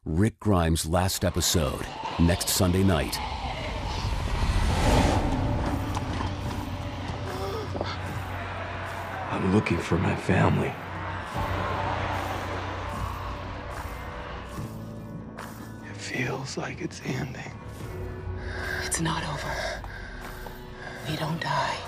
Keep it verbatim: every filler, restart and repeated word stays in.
Rick Grimes' last episode, next Sunday night. I'm looking for my family. It feels like it's ending. It's not over. We don't die.